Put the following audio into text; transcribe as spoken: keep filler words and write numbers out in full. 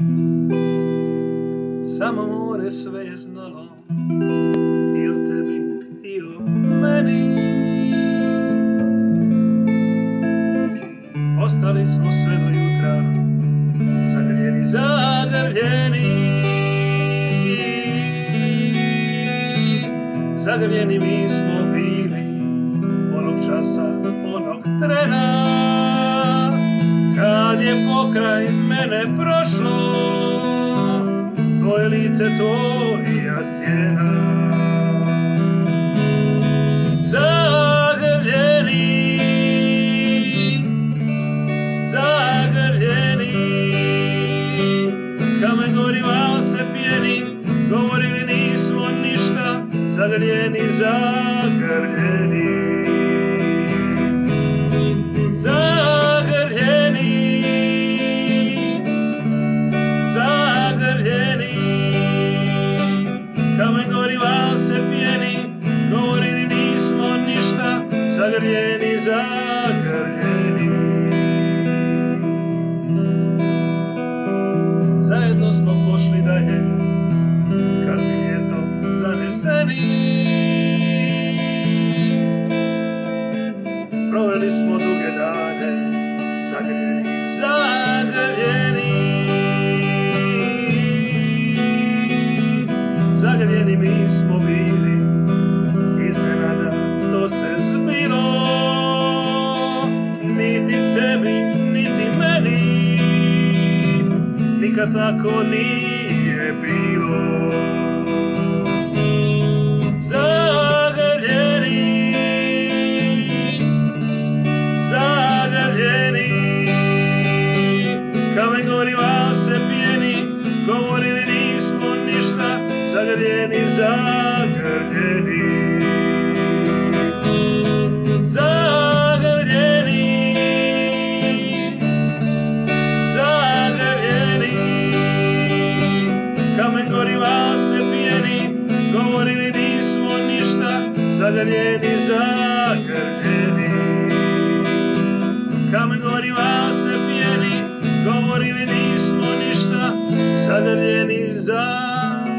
Samo more sve je znalo i o tebi i o meni. Ostali smo sve do jutra, zagrljeni, zagrljeni. Zagrljeni mi smo bili onog časa, onog trena, kad je pokraj mene prošlo tvoje lice, tvoja sjena. Zagrljeni, zagrljeni, kamen gori, val se pjeni, govorili nismo ništa, zagrljeni, zagrljeni. Zagrljeni, zagrljeni, kamen gori, val se pjeni, govorili nismo ništa, zagrljeni, zagrljeni. Zajedno smo pošli dalje, kasnim ljetom zaneseni. Proveli smo duge dane, zagrljeni, zagrljeni. Zagrljeni mi smo bili, iznenada to se zbilo. Niti tebi, niti meni, nikad tako nije bilo. Zagrljeni, zagrljeni, kamen gori, val se pjeni, govorili nismo ništa, zagrljeni, zagrljeni. Zagrljeni, zagrljeni, kamen gori, val se pjeni, govorili nismo ništa, zagrljeni, zagrljeni. Kamen gori, val se pjeni, govorili nismo ništa, zagrljeni, zagrljeni.